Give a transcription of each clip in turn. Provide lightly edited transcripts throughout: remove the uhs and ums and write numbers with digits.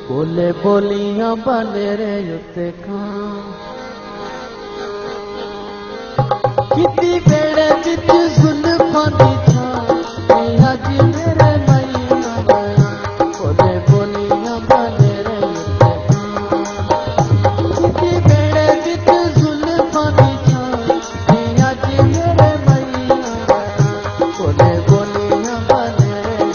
बोले बोलियां बनेरे उत्ते खां किती बेड़े विच जुल्फां दी छां अज मेरे मैया बना बोले बोलियां बनेरे उत्ते खां किती बेड़े विच जुल्फां दी छां अज मेरे मैया बना बोले बोलियां बनेरे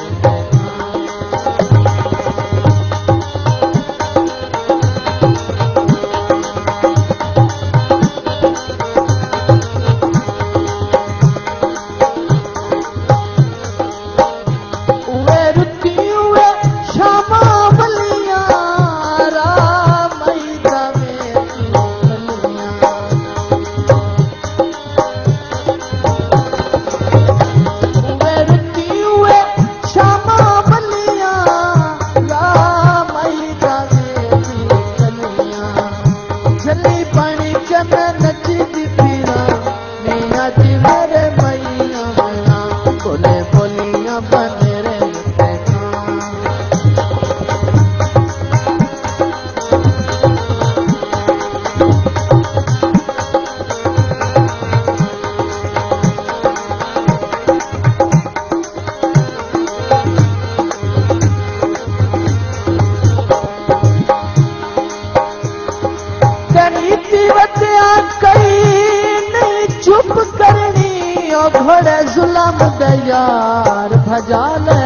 चुप करनी घोड़े जुलम दे यार भजा ले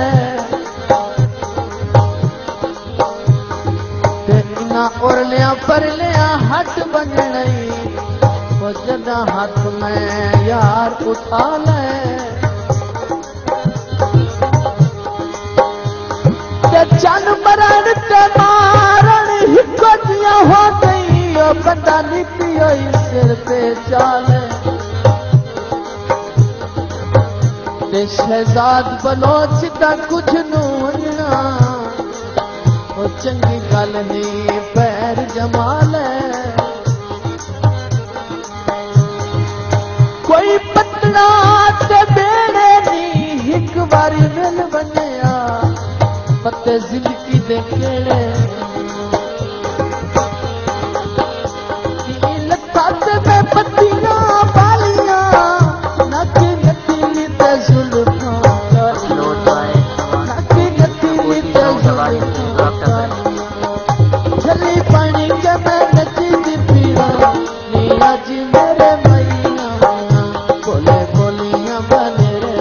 ते इना उरलिया परलिया हट बननी वो जदा हाथ में यार उठा ले ते चन मरण ते मारण हिको दिया हो गई बंदा नीति सिर पे चाले शहजाद बलोच दा कुछ नूना वो चंगी गल नहीं पैर जमा ले कोई पतला ते बेड़े नहीं एक बारी मिल बनया पत्ते जिंदगी दे केड़े पत्तियां बालियां नक नतीली ते जुल्फां नक नतीली ते जुल्फां जली पानी के मैं नचदी पीरा नी अज मेरे मैया बोले बोलियां बनेरे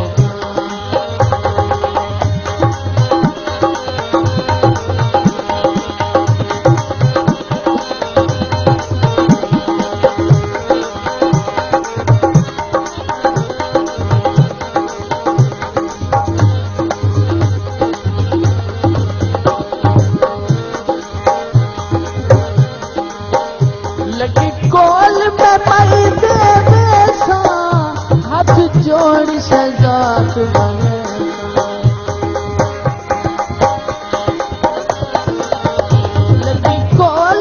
कोल में पाई दे हाथ जोड़ शहजाद बने लगी कोल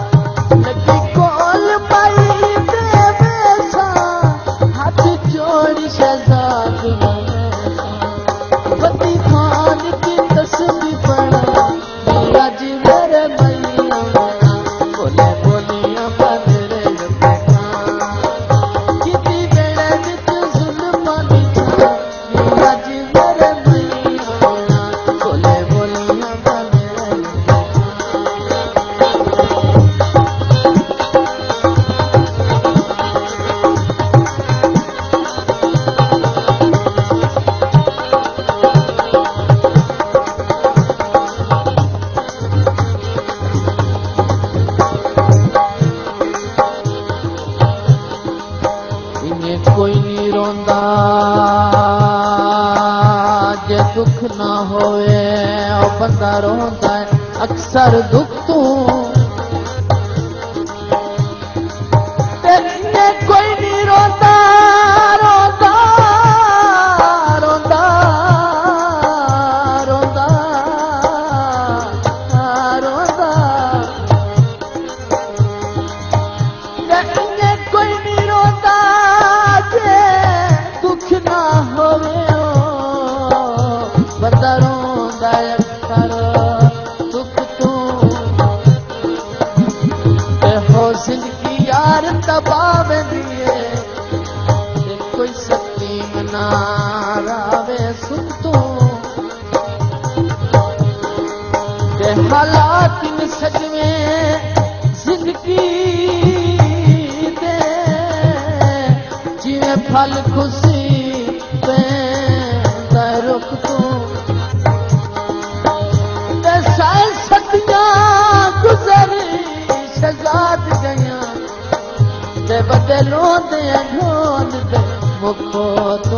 पाई दे हाथ जोड़ शहजाद बने पति खान की तस्वीर पड़ा आज मेरे मैया बोले बोलियां बनेरे कोई नहीं रोंदा जे दुख ना होए और बंदा रोंदा है अक्सर दुख तू तेरे कोई नहीं रोंदा रोंदा रोंदा रोंदा रोंदा तेरे कोई नहीं रोंदा दुख ना होवे बंदा रोंदा अक्सर दुख तू फल खुशी पे रुख तू सदियां गुजरी शजाद गया दे बदलो दे ढोल दे मुखो तू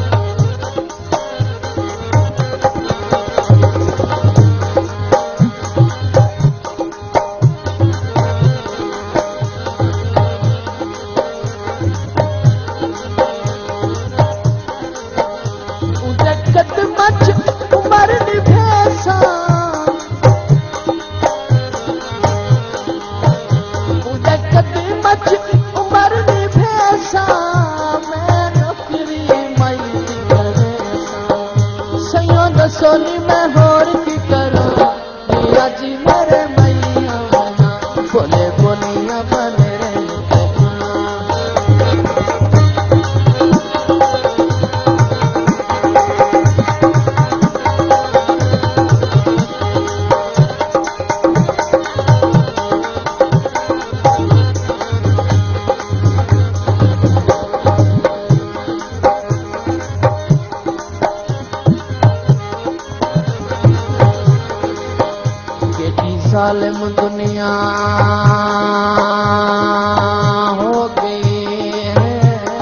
सोनी मैं होर की करूं मिया जी मेरे मैया बना बोले बोलिया बने सालिम दुनिया हो गई है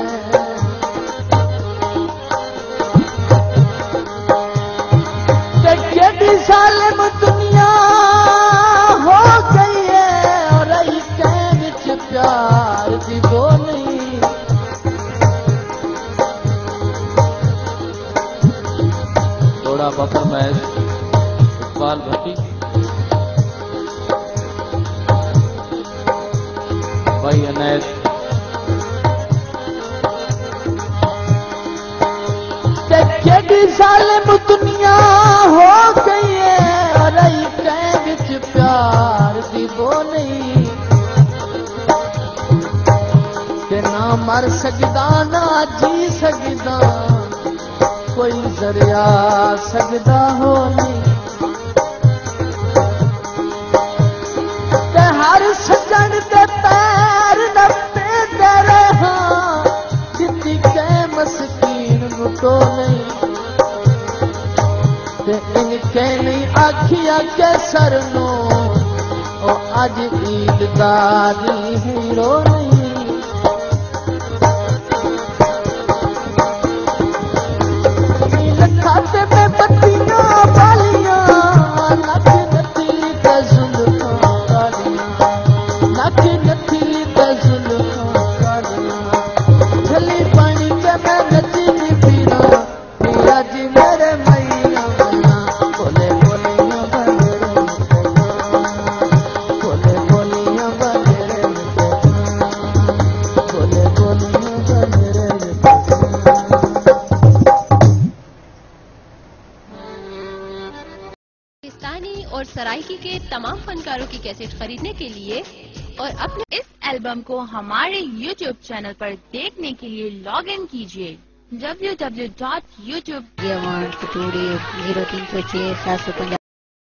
केडी सालिम दुनिया हो गई है और विच प्यार दी बोली थोड़ा बकर महज इकबाल भट्टी भाई अनैस केडी सालिम दुनिया हो गई है और विच प्यार दी बोली के ना मर सकदा ना जी सकदा कोई जरिया सकदा हो नहीं हर सजन के पैर नपे दे रहा जिंदी के मस्कीन तो नहीं इनके नहीं आखिया के सर नो ओ अज ईद दादी हीरो नहीं खाते में बत्तियां बालियां नच नची ते जुल्फां नच नची ते जुल्फां कालियां झली पानी के मैं नची फिरा पिया जी मेरे मैया बना बोले बोलियां बनेरे बोले बोलियां बनेरे बोले बोलियां बनेरे और सराइकी के तमाम फनकारों की कैसेट खरीदने के लिए और अपने इस एल्बम को हमारे YouTube चैनल पर देखने के लिए लॉग इन कीजिए www.youtube 0306 750